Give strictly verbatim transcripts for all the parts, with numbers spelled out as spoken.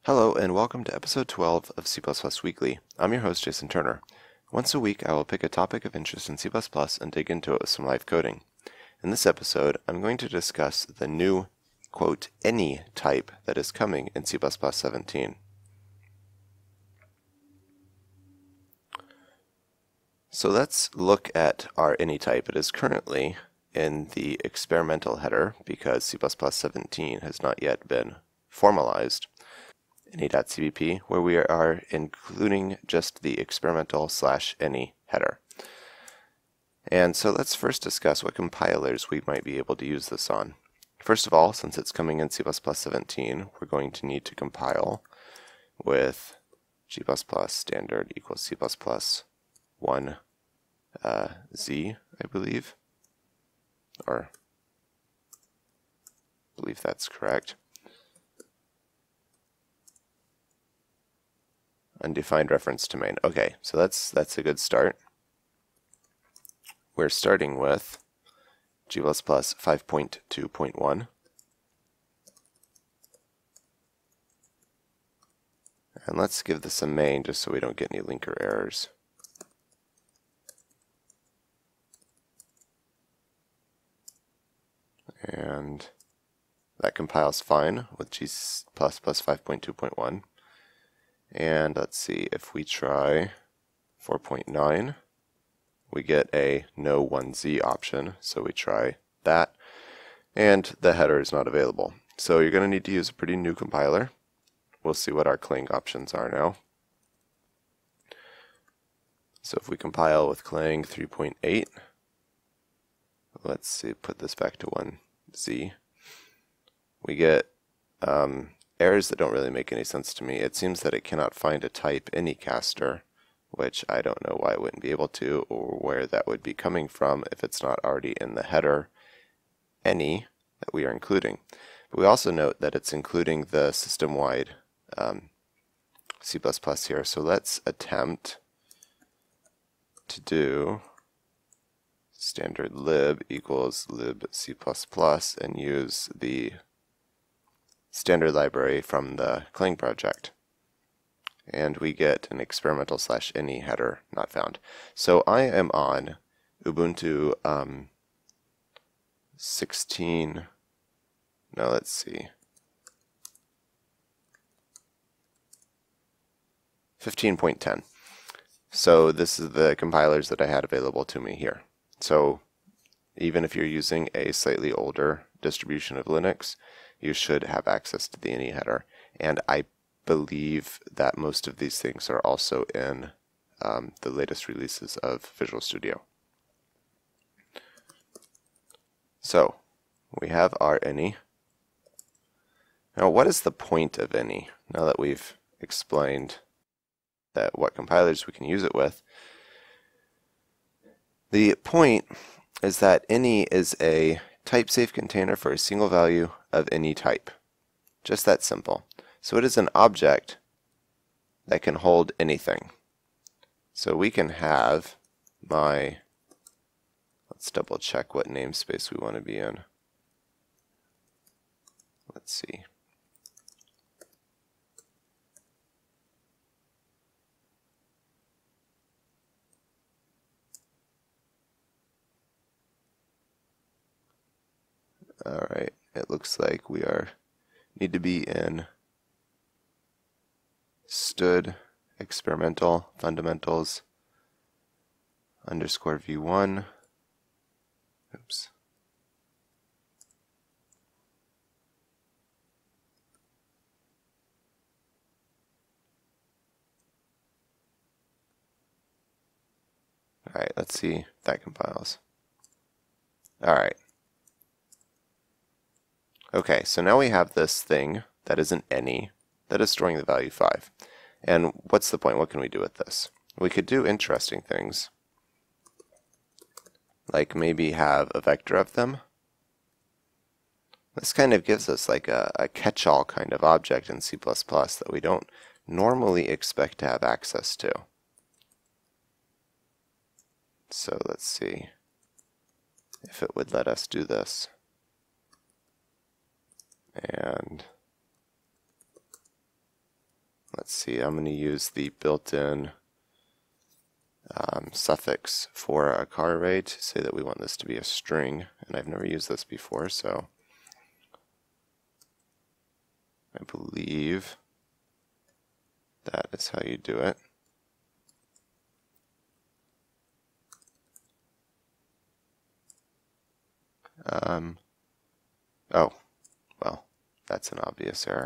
Hello and welcome to episode twelve of C plus plus Weekly. I'm your host, Jason Turner. Once a week, I will pick a topic of interest in C plus plus and dig into it with some live coding. In this episode, I'm going to discuss the new, quote, any type that is coming in C plus plus seventeen. So let's look at our any type. It is currently in the experimental header because C plus plus seventeen has not yet been formalized. any.cbp, where we are including just the experimental slash any header. And so let's first discuss what compilers we might be able to use this on. First of all, since it's coming in C plus plus seventeen, we're going to need to compile with G plus plus standard equals C plus plus one uh, Z, I believe, or I believe that's correct. Undefined reference to main. Okay, so that's that's a good start. We're starting with G plus plus five point two point one. And let's give this a main just so we don't get any linker errors. And that compiles fine with G plus plus five point two point one. And let's see, if we try four point nine, we get a no one Z option, so we try that, and the header is not available. So you're going to need to use a pretty new compiler. We'll see what our Clang options are now. So if we compile with Clang three point eight, let's see, put this back to one Z, we get um, errors that don't really make any sense to me. It seems that it cannot find a type anycaster, which I don't know why it wouldn't be able to, or where that would be coming from if it's not already in the header any that we are including. But we also note that it's including the system-wide um, C plus plus here. So let's attempt to do standard lib equals lib C plus plus and use the standard library from the Clang project. And we get an experimental slash any header not found. So I am on Ubuntu um, sixteen, no, let's see, fifteen point ten. So this is the compilers that I had available to me here. So even if you're using a slightly older distribution of Linux, you should have access to the any header. And I believe that most of these things are also in um, the latest releases of Visual Studio. So we have our any. Now what is the point of any? Now that we've explained that what compilers we can use it with, the point is that any is a type-safe container for a single value of any type. Just that simple. So it is an object that can hold anything. So we can have my, let's double check what namespace we want to be in. Let's see. Alright, it looks like we are need to be in stood experimental fundamentals underscore v one. Oops. Alright, let's see if that compiles. Alright. Okay, so now we have this thing that is an any that is storing the value five. And what's the point? What can we do with this? We could do interesting things, like maybe have a vector of them. This kind of gives us like a, a catch-all kind of object in C plus plus that we don't normally expect to have access to. So let's see if it would let us do this. And let's see, I'm going to use the built-in um, suffix for a car array to say that we want this to be a string, and I've never used this before, so I believe that is how you do it. Um, oh, well, that's an obvious error.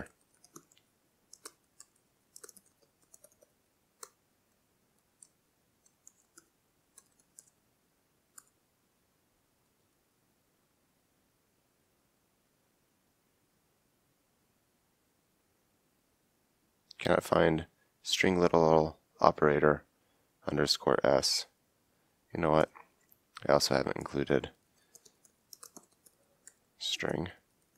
Cannot find string little operator underscore s. You know what? I also haven't included string.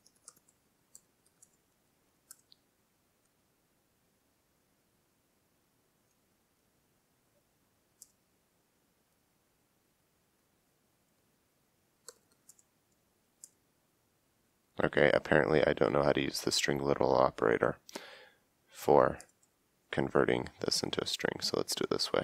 Okay, apparently I don't know how to use the string little operator for converting this into a string, so let's do it this way.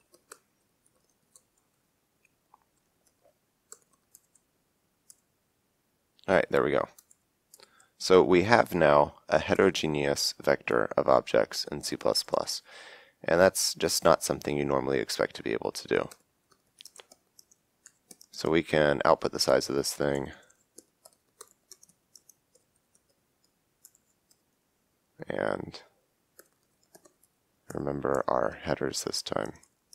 Alright, there we go. So we have now a heterogeneous vector of objects in C plus plus, and that's just not something you normally expect to be able to do. So we can output the size of this thing, and remember our headers this time.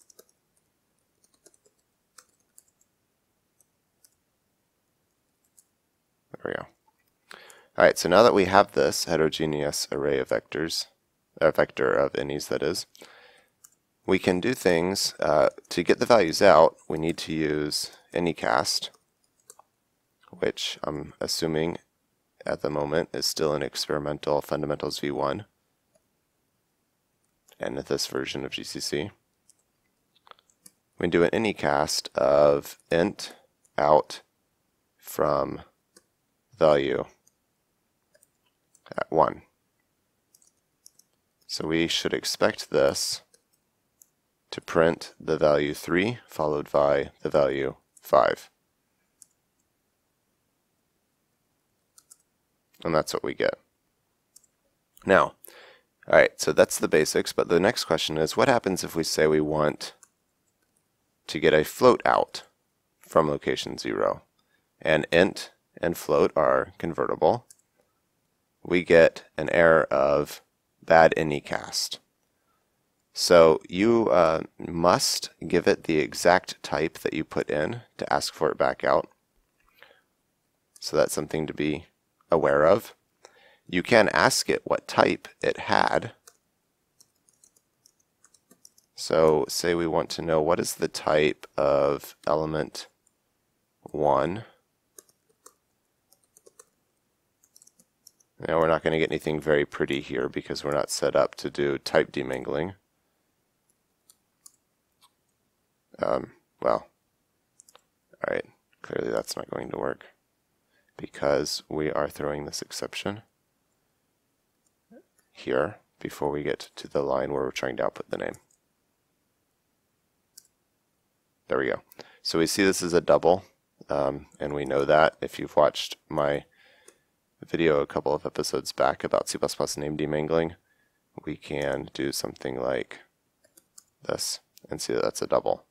There we go. Alright, so now that we have this heterogeneous array of vectors, a vector of any's that is, we can do things. Uh, to get the values out, we need to use anycast, which I'm assuming at the moment is still in experimental fundamentals v one and at this version of G C C. We can do an anycast of int out from value at one. So we should expect this to print the value three followed by the value five. And that's what we get. Now, alright, so that's the basics, but the next question is, what happens if we say we want to get a float out from location zero? And int and float are convertible. We get an error of bad anycast. So you uh, must give it the exact type that you put in to ask for it back out. So that's something to be aware of. You can ask it what type it had. So say we want to know what is the type of element one. Now we're not going to get anything very pretty here because we're not set up to do type demingling. Um, well, alright, clearly that's not going to work because we are throwing this exception here before we get to the line where we're trying to output the name. There we go. So we see this is a double, um, and we know that if you've watched my video a couple of episodes back about C plus plus name demingling, we can do something like this and see that that's a double.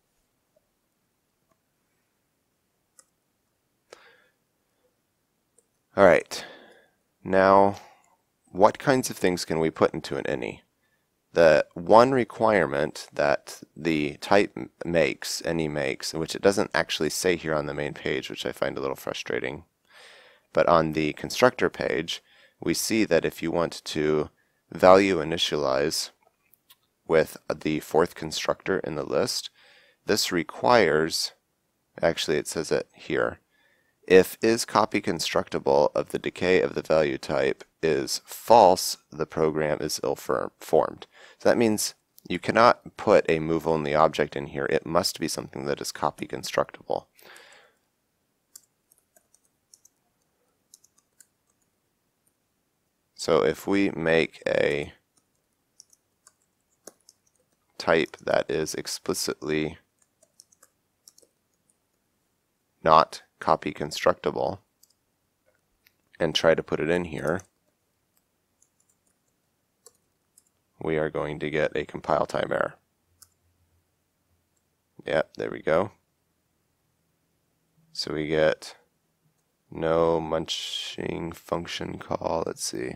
Alright, now what kinds of things can we put into an any? The one requirement that the type makes, any makes, which it doesn't actually say here on the main page, which I find a little frustrating, but on the constructor page, we see that if you want to value initialize with the fourth constructor in the list, this requires, actually it says it here, if is copy constructible of the decay of the value type is false, the program is ill-formed. So that means you cannot put a move-only object in here. It must be something that is copy constructible. So if we make a type that is explicitly not copy constructible and try to put it in here, we are going to get a compile time error. Yep, there we go. So we get no munching function call. Let's see.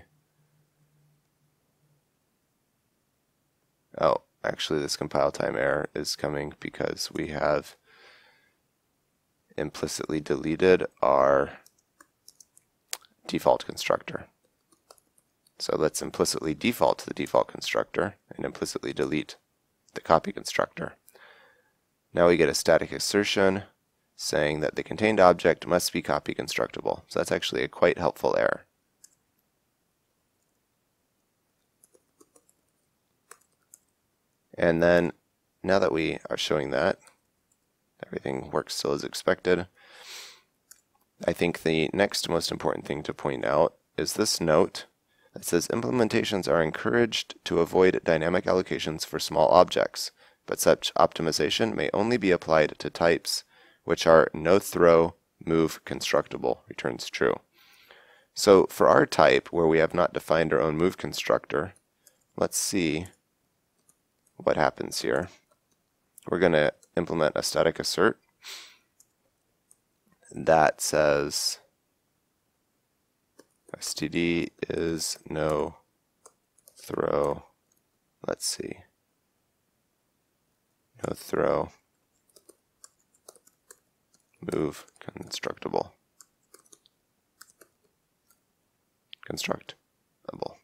Oh, actually this compile time error is coming because we have implicitly deleted our default constructor. So let's implicitly default to the default constructor and implicitly delete the copy constructor. Now we get a static assertion saying that the contained object must be copy constructible. So that's actually a quite helpful error. And then now that we are showing that everything works still as expected, I think the next most important thing to point out is this note that says implementations are encouraged to avoid dynamic allocations for small objects, but such optimization may only be applied to types which are no throw move constructible, returns true. So for our type where we have not defined our own move constructor, let's see what happens here. We're going to implement a static assert that says std is no throw, let's see, no throw move constructible. Constructible.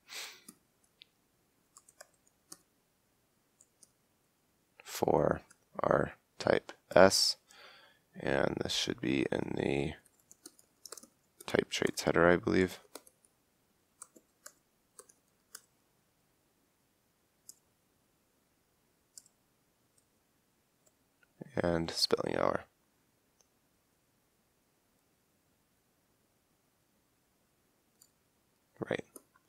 For our type S, and this should be in the type traits header, I believe. And spelling error. Right.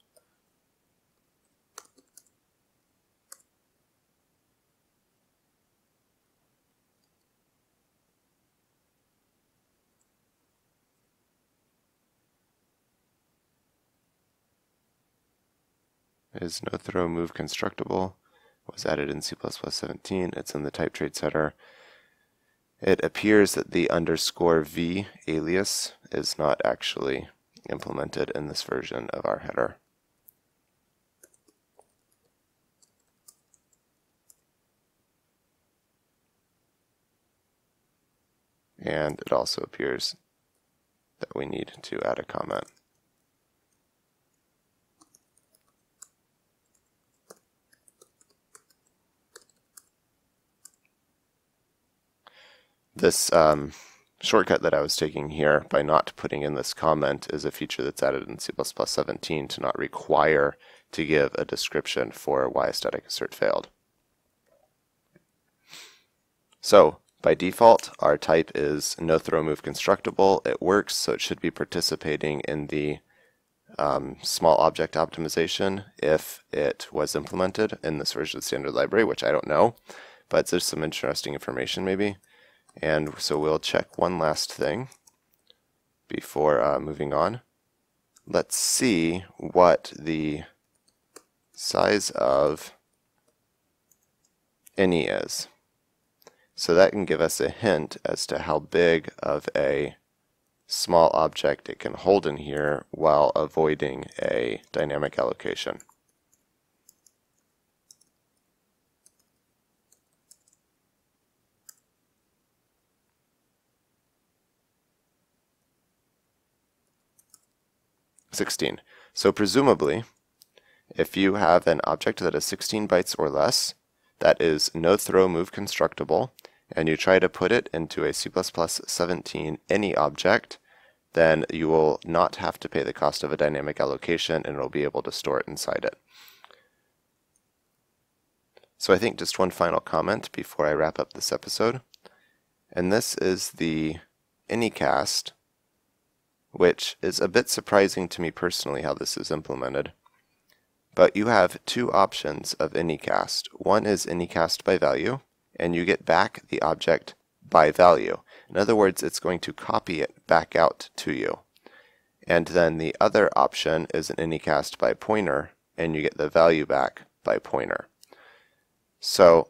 Is no throw move constructible, was added in C plus plus seventeen. It's in the type traits header. It appears that the underscore v alias is not actually implemented in this version of our header. And it also appears that we need to add a comment. This um, shortcut that I was taking here by not putting in this comment is a feature that's added in C plus plus seventeen to not require to give a description for why a static assert failed. So by default, our type is no throw move constructible. It works, so it should be participating in the um, small object optimization if it was implemented in this version of the standard library, which I don't know, but there's some interesting information maybe. And so we'll check one last thing before uh, moving on. Let's see what the size of any is. So that can give us a hint as to how big of a small object it can hold in here while avoiding a dynamic allocation. sixteen. So presumably, if you have an object that is sixteen bytes or less, that is no throw move constructible, and you try to put it into a C plus plus seventeen any object, then you will not have to pay the cost of a dynamic allocation and it will be able to store it inside it. So I think just one final comment before I wrap up this episode, and this is the Anycast, which is a bit surprising to me personally how this is implemented. But you have two options of anycast. One is anycast by value, and you get back the object by value. In other words, it's going to copy it back out to you. And then the other option is an anycast by pointer, and you get the value back by pointer. So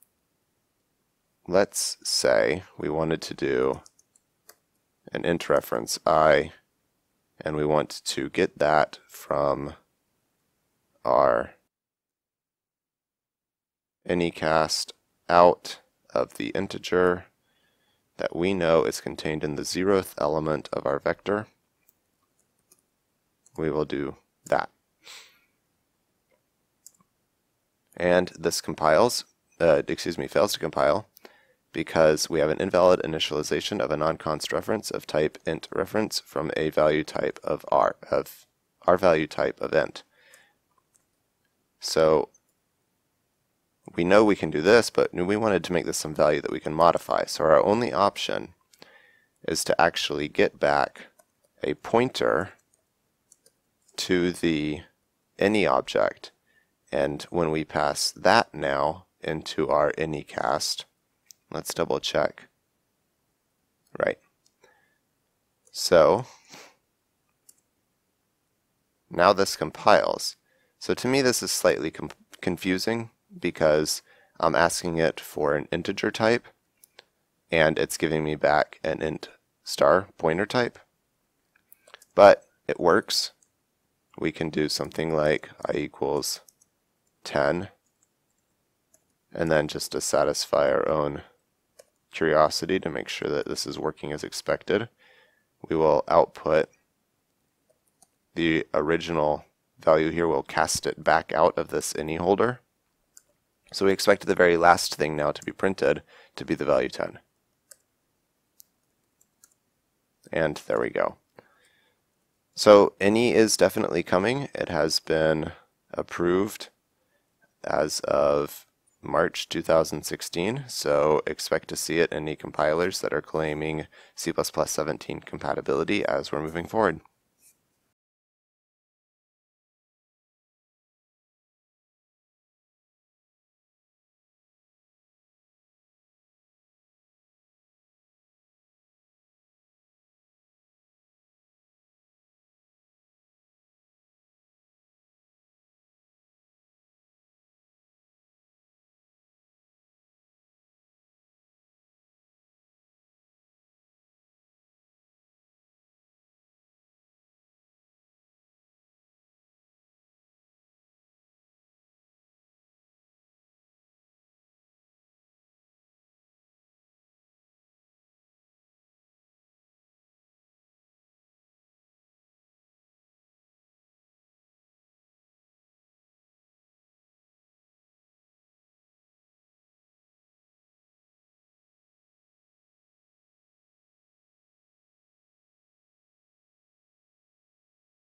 let's say we wanted to do an int reference I, and we want to get that from our anycast out of the integer that we know is contained in the zeroth element of our vector. We will do that. And this compiles, uh, excuse me, fails to compile because we have an invalid initialization of a non-const reference of type int reference from a value type of r, of our value type of int. So we know we can do this, but we wanted to make this some value that we can modify. So our only option is to actually get back a pointer to the any object. And when we pass that now into our anycast, let's double check. Right. So now this compiles. So to me this is slightly com confusing because I'm asking it for an integer type and it's giving me back an int star pointer type. But it works. We can do something like I equals ten, and then just to satisfy our own curiosity to make sure that this is working as expected, we will output the original value here. We'll cast it back out of this any holder. So we expect the very last thing now to be printed to be the value ten. And there we go. So any is definitely coming. It has been approved as of March two thousand sixteen, so expect to see it in any compilers that are claiming C plus plus seventeen compatibility as we're moving forward.